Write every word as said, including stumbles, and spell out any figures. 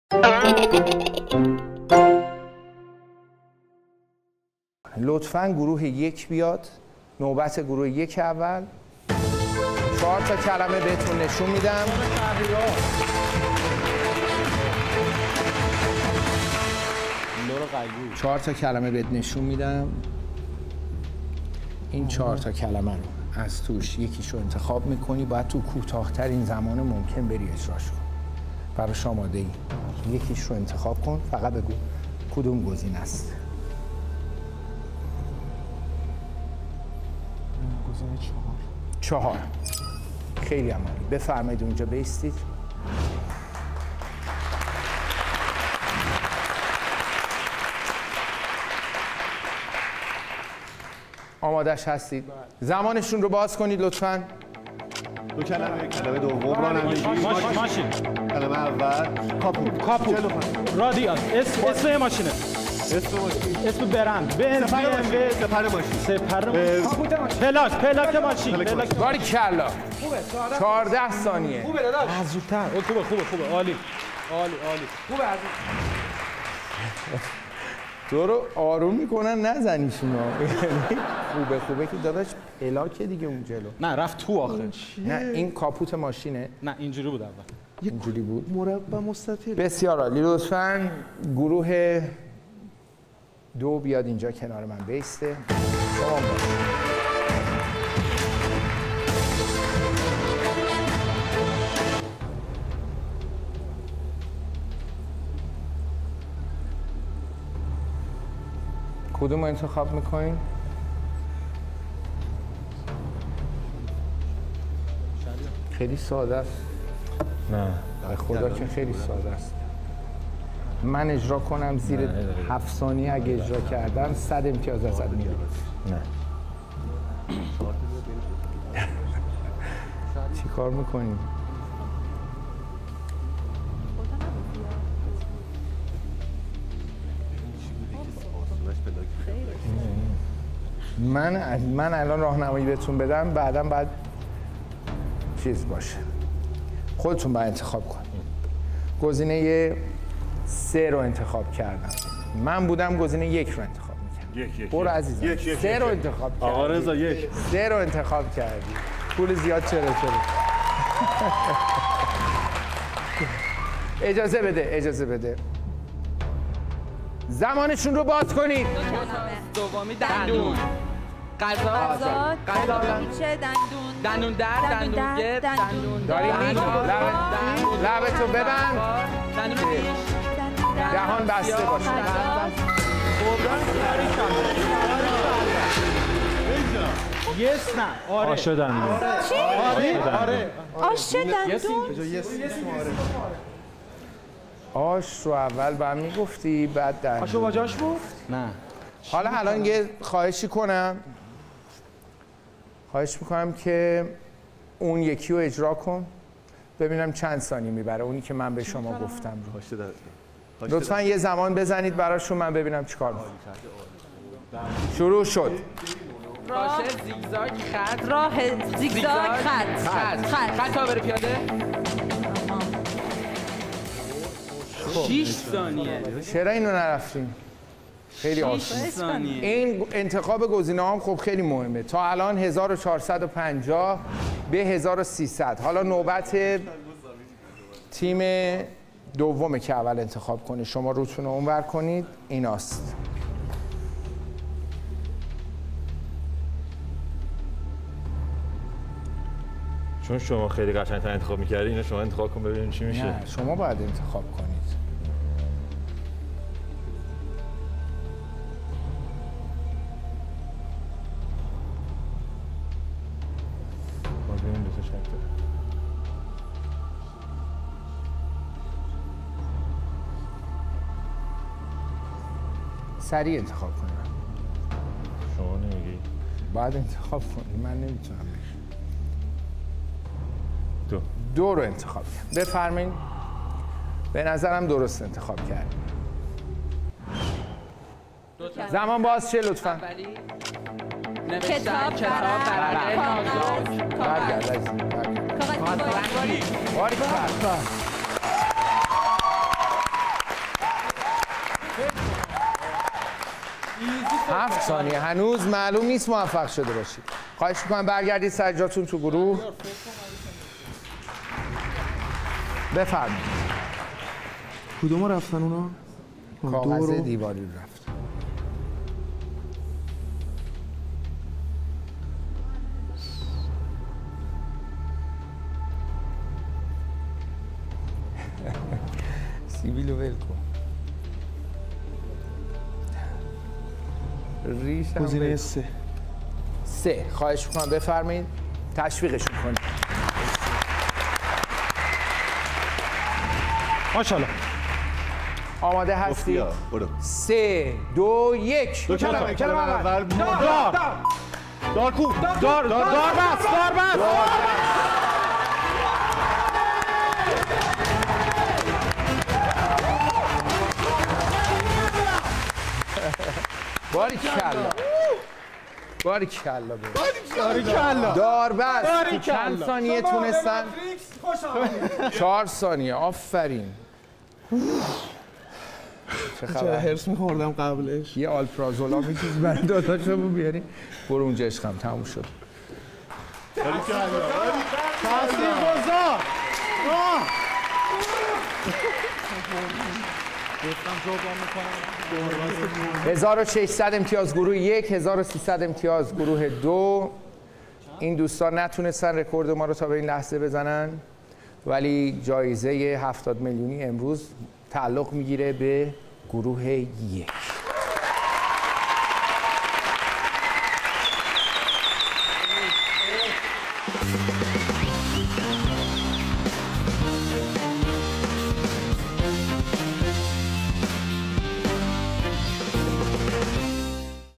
لطفاً گروه یک بیاد. نوبت گروه یک اول. چهار تا کلمه بهتون نشون میدم. چهار تا کلمه بهت نشون میدم. این چهار تا کلمه رو از توش یکیشو انتخاب میکنی. باید تو کوتاه‌ترین زمان ممکن بری اجراش کن. براش آماده ای. یکیش رو انتخاب کن. فقط بگو کدوم گزینه است. گزینه چهار. چهار. خیلی عمالی. بفرمایید اونجا بیستید. آمادهش هستید؟ زمانشون رو باز کنید لطفاً. دو کلمه، کلمه دوم رانندگی. ماشین. کلمه اول کاپوت. کاپوت. رادیال. اسم اسم ماشینه. اسم ماشین. اسم برند. بنز. سپر ماشین. سپر ماشین. کاپوت ماشین. پلاک. پلاک ماشین. پلاک. باری کلا. خوبه. چهارده ثانیه. خوبه داداش. زودتر. خوبه خوبه خوبه. عالی. عالی عالی. خوبه از تو رو آروم میکنن نزنیشون ها. خوبه خوبه که داداش پلاکه دیگه اون جلو. نه رفت تو آخه. نه این کاپوت ماشینه. نه اینجوری بود اول. اینجوری بود. مربع مستطیل. بسیار عالی. لطفاً گروه دو بیاد اینجا کنار من بیسته. شما باید. کدوم انتخاب میکنین؟ خیلی ساده است. نه به خدا که خیلی ساده است. من اجرا کنم زیر هفت ثانیه اگه اجرا کردم صد امتیاز ازت میگیرم. نه. چی کار میکنیم؟ من من الان راهنمایی بهتون بدم بعدم بعد چیز باشه. خودتون باید انتخاب کنید. گزینه سه رو انتخاب کردم. من بودم گزینه یک رو انتخاب میکردم. یک یک. برو عزیزم. یک یک. سه رو انتخاب کردی. آقا رضا یک. سه رو انتخاب کردی. پول زیاد چرا چرا. اجازه بده اجازه بده. زمانشون رو باز کنید. دومی دندون. غذا. غذا. میشه دندون. دندون در. دندون گرد. دندون. داری میگی؟ لبتو ببند. دندون پیش. دهان بسته باشه. یس نه. آره. آش دندون. چی؟ آره. آره. آش دندون؟ آش رو اول با هم میگفتی بعد دندون. آشو باجاش گفت؟ نه. حالا الان یه خواهشی کنم. خواهش میکنم که اون یکی رو اجرا کن. ببینم چند ثانیه میبره اونی که من به شما گفتم رو. لطفاً یه زمان بزنید براشون من ببینم چیکار میکنم. شروع شد. راه زیگزاگ خط. راه زیگزاگ خط. خط. خط. خط تا بره پیاده. شش ثانیه. چرا اینو نرفتیم؟ خیلی آسون. این انتخاب گزینه هم خب خیلی مهمه. تا الان هزار و چهارصد و پنجاه به هزار و سیصد. حالا نوبت تیم دومه که اول انتخاب کنه. شما روتون رو اونور کنید. ایناست. چون شما خیلی قشنگ‌تر انتخاب می‌کردی اینو شما انتخاب کن ببینیم چی میشه. نه شما باید انتخاب کنید. باز ببینیم دو تا شرط داره. سریع انتخاب کنید. شما نمیگی. باید انتخاب کنید. من نمیتونم. دو. دو رو انتخاب کرد. بفرمایید. به نظرم درست انتخاب کرد. زمان باز شه لطفاً. نوشتن کتاب برقه نازک. برگرد عزیزم. برگرد. کاغذ دیواری. باریکلا. هفت ثانیه هنوز معلوم نیست موفق شده باشید. خواهش میکنم برگردید سر جاتون تو گروه. بفرمایید. کدوم رفتن اونا؟ کاغذ دیواری رو رفت. سیبیلو ول کن. ریشم گزینه سه. سه. خواهش میکنم بفرمایید. تشویقشون کنید. ماشاءالله. آماده هستی؟ برو. سه دو یک. دو کلمه کلمه اول دار دار کو دار دار بس دار بس. باری کلا باری کلا باری کلا دار بس. چند ثانیه تونستن؟ چهار ثانیه. آفرین. چه خبر؟ هرس می‌خوردم قبلش. یه آلپرازولا می‌تونی برای داداشمو بیاری؟ برو اونجا عشقم تموم شد. تاثیرگذار. هزار و ششصد امتیاز گروه یک، هزار و سیصد امتیاز گروه دو. این دوستان نتونستن رکورد ما رو تا به این لحظه بزنن، ولی جایزه هفتاد میلیونی امروز تعلق میگیره به گروه یک.